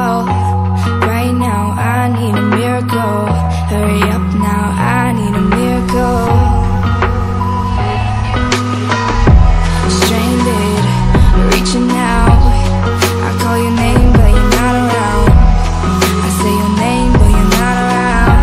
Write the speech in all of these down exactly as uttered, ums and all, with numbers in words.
fall. Right now I need a miracle. Hurry up now, I need a miracle. Stranded, reaching out. I call your name but you're not around. I say your name but you're not around.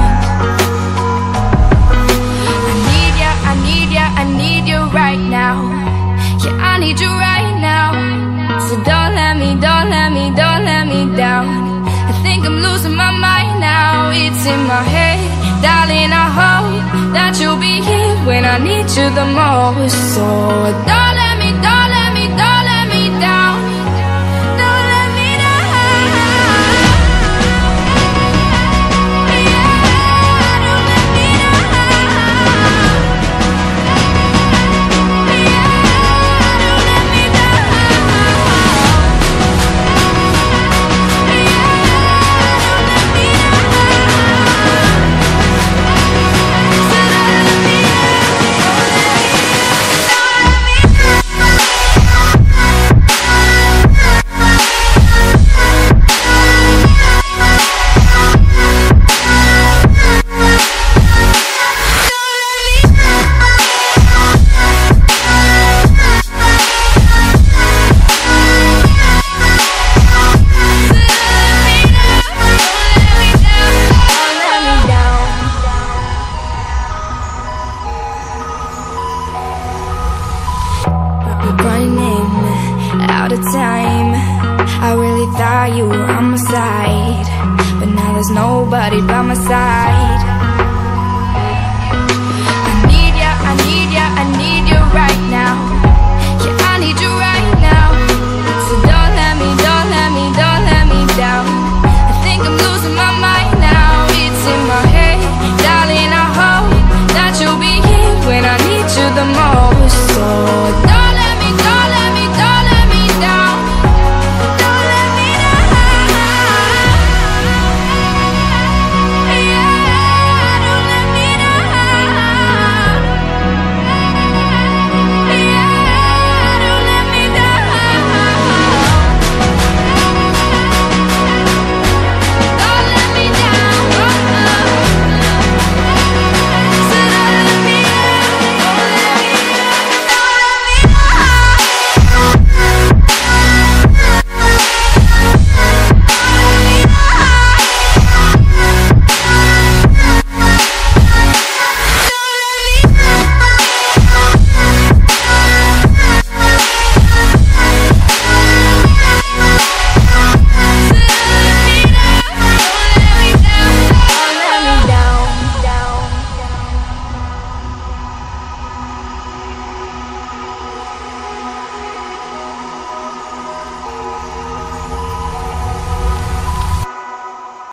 I need ya, I need ya, I need you right now. Yeah, I need you right now. So don't let me, don't let me, don't let me down. I think I'm losing my mind now. It's in my head, darling, I hope that you'll be here when I need you the most. So don't let me, don't let me, don't let me down. Don't let me down. Yeah, don't let me down. Yeah, don't let me down. Running out of time. I really thought you were on my side, but now there's nobody by my side.